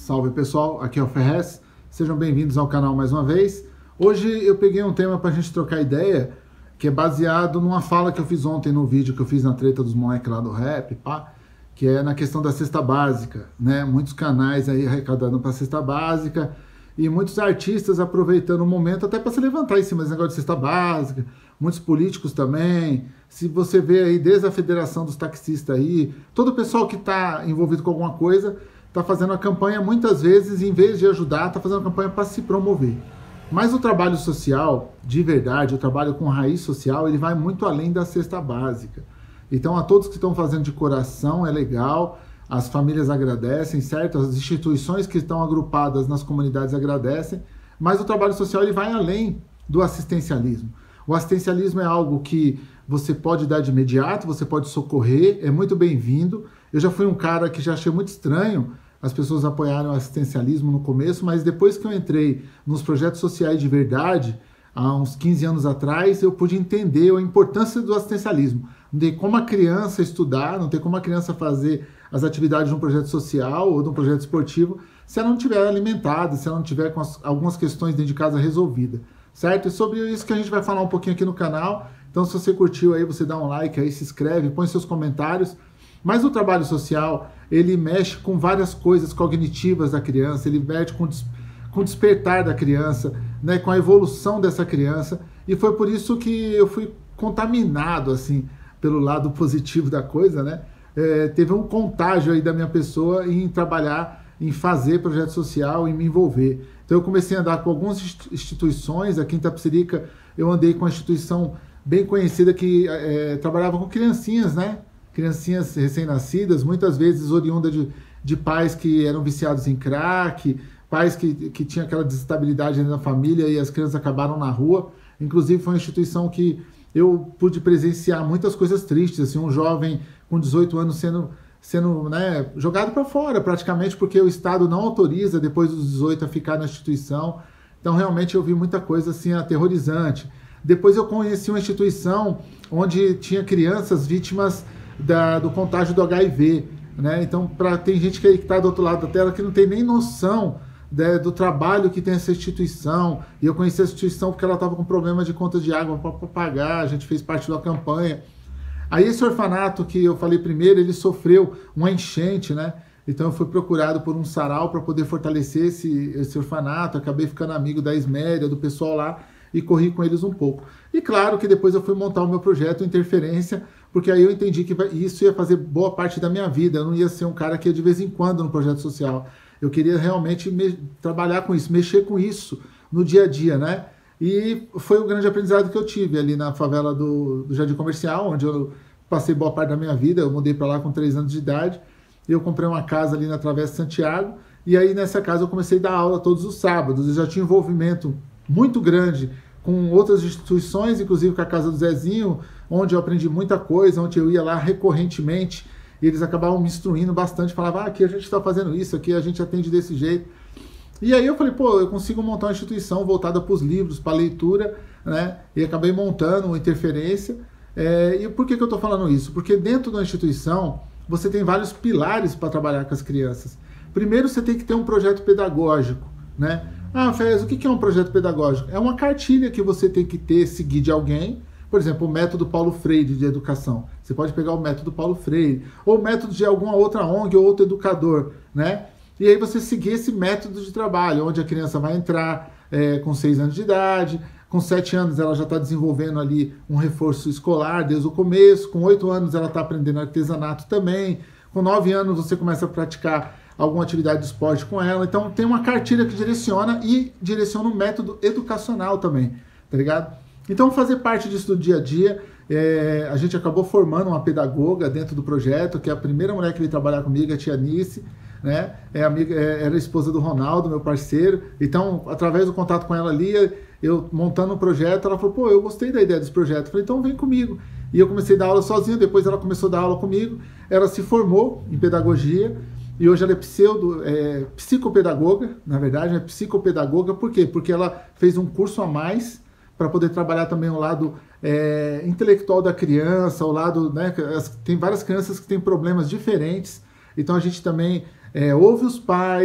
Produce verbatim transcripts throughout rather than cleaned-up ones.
Salve pessoal, aqui é o Ferrez, sejam bem-vindos ao canal mais uma vez. Hoje eu peguei um tema para a gente trocar ideia, que é baseado numa fala que eu fiz ontem no vídeo que eu fiz na treta dos moleques lá do rap, pá, que é na questão da cesta básica, né? Muitos canais aí arrecadando para cesta básica e muitos artistas aproveitando o momento até para se levantar em cima desse negócio de cesta básica, muitos políticos também. Se você vê aí desde a Federação dos Taxistas aí, todo o pessoal que está envolvido com alguma coisa está fazendo a campanha, muitas vezes, em vez de ajudar, está fazendo a campanha para se promover. Mas o trabalho social, de verdade, o trabalho com raiz social, ele vai muito além da cesta básica. Então, a todos que estão fazendo de coração, é legal, as famílias agradecem, certo? As instituições que estão agrupadas nas comunidades agradecem, mas o trabalho social ele vai além do assistencialismo. O assistencialismo é algo que você pode dar de imediato, você pode socorrer, é muito bem-vindo. Eu já fui um cara que já achei muito estranho as pessoas apoiarem o assistencialismo no começo, mas depois que eu entrei nos projetos sociais de verdade, há uns quinze anos atrás, eu pude entender a importância do assistencialismo. Não tem como a criança estudar, não tem como a criança fazer as atividades de um projeto social ou de um projeto esportivo se ela não estiver alimentada, se ela não tiver com as, algumas questões dentro de casa resolvidas, certo? E sobre isso que a gente vai falar um pouquinho aqui no canal. Então, se você curtiu aí, você dá um like aí, se inscreve, põe seus comentários. Mas o trabalho social, ele mexe com várias coisas cognitivas da criança, ele mexe com, des com o despertar da criança, né, com a evolução dessa criança. E foi por isso que eu fui contaminado, assim, pelo lado positivo da coisa, né? É, teve um contágio aí da minha pessoa em trabalhar, em fazer projeto social, em me envolver. Então eu comecei a andar com algumas instituições. Aqui em Itapecerica eu andei com uma instituição bem conhecida que é, trabalhava com criancinhas, né? Criancinhas recém-nascidas, muitas vezes oriundas de, de pais que eram viciados em crack, pais que, que tinham aquela desestabilidade na família e as crianças acabaram na rua. Inclusive foi uma instituição que eu pude presenciar muitas coisas tristes, assim, um jovem com dezoito anos sendo, sendo né, jogado para fora praticamente porque o Estado não autoriza depois dos dezoito a ficar na instituição. Então realmente eu vi muita coisa assim aterrorizante. Depois eu conheci uma instituição onde tinha crianças vítimas da, do contágio do H I V, né? Então pra, tem gente que está do outro lado da tela que não tem nem noção né, do trabalho que tem essa instituição. E eu conheci a instituição porque ela estava com problema de conta de água para pagar, a gente fez parte da campanha. Aí esse orfanato que eu falei primeiro, ele sofreu uma enchente, né? Então eu fui procurado por um sarau para poder fortalecer esse, esse orfanato, acabei ficando amigo da Esméria, do pessoal lá, e corri com eles um pouco. E claro que depois eu fui montar o meu projeto Interferência, porque aí eu entendi que isso ia fazer boa parte da minha vida, eu não ia ser um cara que ia de vez em quando no projeto social. Eu queria realmente me, trabalhar com isso, mexer com isso no dia a dia, né? E foi o grande aprendizado que eu tive ali na favela do, do Jardim Comercial, onde eu passei boa parte da minha vida. Eu mudei para lá com três anos de idade, eu comprei uma casa ali na Travessa Santiago, e aí nessa casa eu comecei a dar aula todos os sábados. Eu já tinha envolvimento muito grande com outras instituições, inclusive com a Casa do Zezinho, onde eu aprendi muita coisa, onde eu ia lá recorrentemente, e eles acabavam me instruindo bastante, falavam, ah, aqui a gente está fazendo isso, aqui a gente atende desse jeito. E aí eu falei, pô, eu consigo montar uma instituição voltada para os livros, para a leitura, né? E acabei montando uma Interferência. É, e por que, que eu estou falando isso? Porque dentro da instituição, você tem vários pilares para trabalhar com as crianças. Primeiro, você tem que ter um projeto pedagógico, né? Ah, Fez, o que é um projeto pedagógico? É uma cartilha que você tem que ter, seguir de alguém. Por exemplo, o método Paulo Freire de educação. Você pode pegar o método Paulo Freire, ou o método de alguma outra O N G ou outro educador, né? E aí você seguir esse método de trabalho, onde a criança vai entrar é, com seis anos de idade, com sete anos ela já está desenvolvendo ali um reforço escolar desde o começo, com oito anos ela está aprendendo artesanato também, com nove anos você começa a praticar alguma atividade de esporte com ela. Então tem uma cartilha que direciona e direciona um método educacional também, tá ligado? Então fazer parte disso do dia a dia, é, a gente acabou formando uma pedagoga dentro do projeto, que é a primeira mulher que veio trabalhar comigo, a tia Nice, né? É amiga, é, era a esposa do Ronaldo, meu parceiro. Então, através do contato com ela ali, eu montando um projeto, ela falou, pô, eu gostei da ideia desse projeto. Eu falei, então vem comigo. E eu comecei a dar aula sozinho, depois ela começou a dar aula comigo. Ela se formou em pedagogia e hoje ela é pseudo, é, psicopedagoga, na verdade, é psicopedagoga. Por quê? Porque ela fez um curso a mais para poder trabalhar também o lado é, intelectual da criança, o lado, né, tem várias crianças que têm problemas diferentes, então a gente também é, ouve os pais,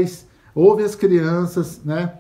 ouve as crianças, né?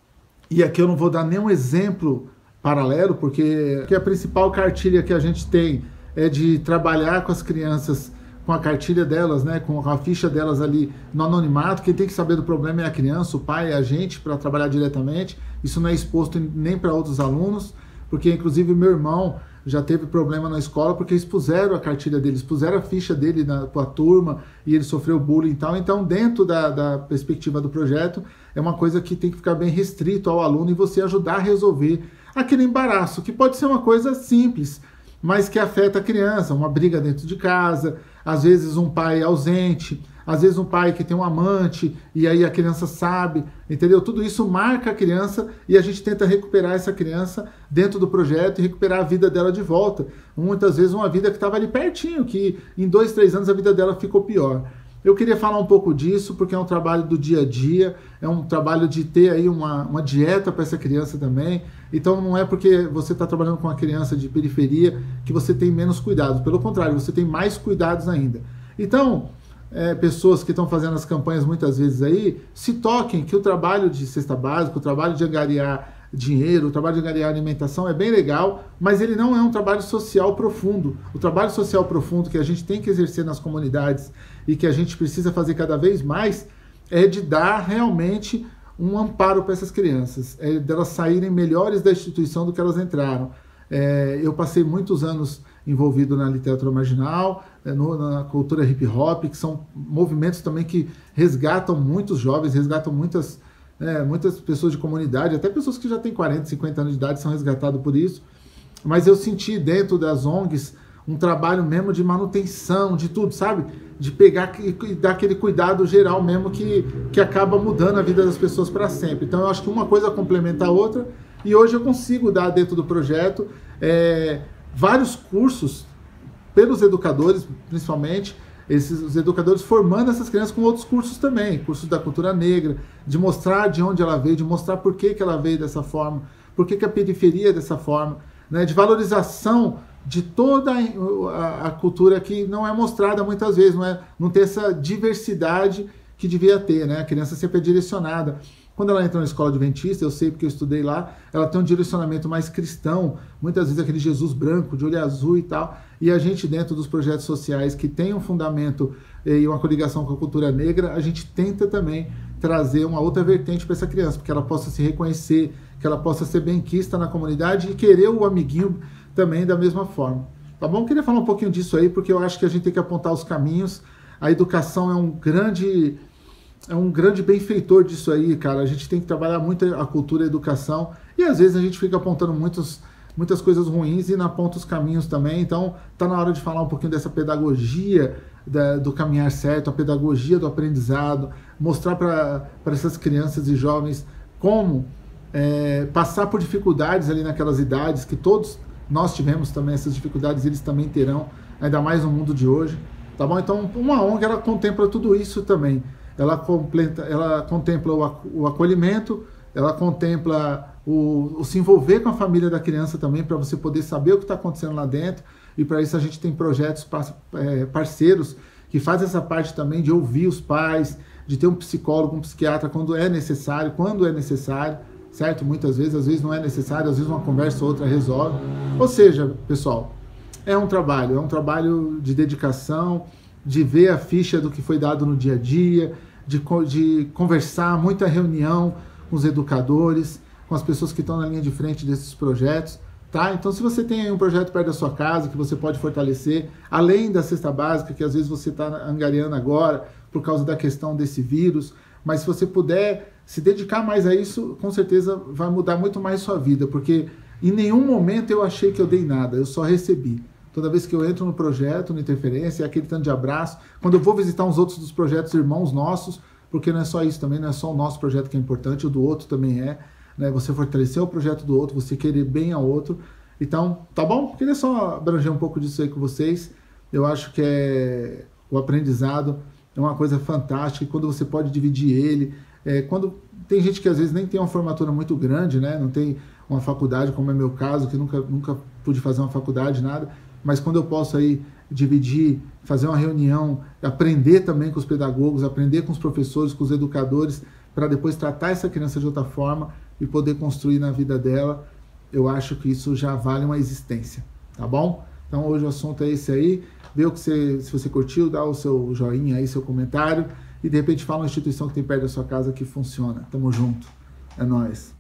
E aqui eu não vou dar nenhum exemplo paralelo, porque, porque a principal cartilha que a gente tem é de trabalhar com as crianças, com a cartilha delas, né, com a ficha delas ali no anonimato. Quem tem que saber do problema é a criança, o pai é a gente para trabalhar diretamente. Isso não é exposto nem para outros alunos, porque inclusive meu irmão já teve problema na escola porque expuseram a cartilha dele, expuseram a ficha dele para a turma e ele sofreu bullying e tal. Então, dentro da, da perspectiva do projeto, é uma coisa que tem que ficar bem restrito ao aluno e você ajudar a resolver aquele embaraço, que pode ser uma coisa simples, mas que afeta a criança, uma briga dentro de casa, às vezes um pai ausente, às vezes um pai que tem um amante, e aí a criança sabe, entendeu? Tudo isso marca a criança e a gente tenta recuperar essa criança dentro do projeto e recuperar a vida dela de volta. Muitas vezes uma vida que estava ali pertinho, que em dois, três anos a vida dela ficou pior. Eu queria falar um pouco disso, porque é um trabalho do dia a dia, é um trabalho de ter aí uma, uma dieta para essa criança também. Então não é porque você está trabalhando com uma criança de periferia que você tem menos cuidados. Pelo contrário, você tem mais cuidados ainda. Então, é, pessoas que estão fazendo as campanhas muitas vezes aí, se toquem que o trabalho de cesta básica, o trabalho de angariar dinheiro, o trabalho de angariar alimentação é bem legal, mas ele não é um trabalho social profundo. O trabalho social profundo que a gente tem que exercer nas comunidades e que a gente precisa fazer cada vez mais é de dar realmente um amparo para essas crianças, é delas saírem melhores da instituição do que elas entraram. É, eu passei muitos anos envolvido na literatura marginal, é, no, na cultura hip hop, que são movimentos também que resgatam muitos jovens, resgatam muitas, é, muitas pessoas de comunidade, até pessoas que já têm quarenta, cinquenta anos de idade são resgatadas por isso. Mas eu senti dentro das O N Gs um trabalho mesmo de manutenção, de tudo, sabe? De pegar e dar aquele cuidado geral mesmo que, que acaba mudando a vida das pessoas para sempre. Então eu acho que uma coisa complementa a outra e hoje eu consigo dar dentro do projeto é, vários cursos pelos educadores, principalmente, esses os educadores formando essas crianças com outros cursos também, cursos da cultura negra, de mostrar de onde ela veio, de mostrar por que, que ela veio dessa forma, por que, que a periferia é dessa forma, né, de valorização de toda a, a cultura que não é mostrada muitas vezes, não, é, não tem essa diversidade que devia ter, né? A criança sempre é direcionada. Quando ela entra na escola adventista, eu sei porque eu estudei lá, ela tem um direcionamento mais cristão, muitas vezes aquele Jesus branco, de olho azul e tal, e a gente dentro dos projetos sociais que tem um fundamento e uma coligação com a cultura negra, a gente tenta também trazer uma outra vertente para essa criança, porque ela possa se reconhecer, que ela possa ser benquista na comunidade e querer o amiguinho também da mesma forma. Tá bom? Eu queria falar um pouquinho disso aí, porque eu acho que a gente tem que apontar os caminhos. A educação é um grande, é um grande benfeitor disso aí, cara. A gente tem que trabalhar muito a cultura e a educação, e às vezes a gente fica apontando muitos, muitas coisas ruins e não aponta os caminhos também. Então, tá na hora de falar um pouquinho dessa pedagogia da, do caminhar certo, a pedagogia do aprendizado, mostrar para essas crianças e jovens como é, passar por dificuldades ali naquelas idades que todos nós tivemos também essas dificuldades, eles também terão, ainda mais no mundo de hoje, tá bom? Então, uma O N G, ela contempla tudo isso também. Ela, completa, ela contempla o, o acolhimento, ela contempla o, o se envolver com a família da criança também, para você poder saber o que está acontecendo lá dentro, e para isso a gente tem projetos parceiros que fazem essa parte também de ouvir os pais, de ter um psicólogo, um psiquiatra quando é necessário, quando é necessário, certo? Muitas vezes, às vezes não é necessário, às vezes uma conversa ou outra resolve. Ou seja, pessoal, é um trabalho, é um trabalho de dedicação, de ver a ficha do que foi dado no dia a dia, de, de conversar, muita reunião com os educadores, com as pessoas que estão na linha de frente desses projetos, tá? Então, se você tem aí um projeto perto da sua casa que você pode fortalecer, além da cesta básica, que às vezes você está angariando agora por causa da questão desse vírus, mas se você puder se dedicar mais a isso, com certeza vai mudar muito mais sua vida, porque em nenhum momento eu achei que eu dei nada, eu só recebi. Toda vez que eu entro no projeto, no Interferência, é aquele tanto de abraço. Quando eu vou visitar uns outros dos projetos irmãos nossos, porque não é só isso também, não é só o nosso projeto que é importante, o do outro também é, né? Você fortalecer o projeto do outro, você querer bem ao outro. Então, tá bom? Queria só abranger um pouco disso aí com vocês. Eu acho que é o aprendizado é uma coisa fantástica, e quando você pode dividir ele, é, quando tem gente que às vezes nem tem uma formatura muito grande, né? Não tem uma faculdade, como é meu caso, que nunca, nunca pude fazer uma faculdade, nada, mas quando eu posso aí dividir, fazer uma reunião, aprender também com os pedagogos, aprender com os professores, com os educadores, para depois tratar essa criança de outra forma e poder construir na vida dela, eu acho que isso já vale uma existência, tá bom? Então hoje o assunto é esse aí, vê o que você, se você curtiu, dá o seu joinha aí, seu comentário, e de repente fala uma instituição que tem perto da sua casa que funciona. Tamo junto, é nóis.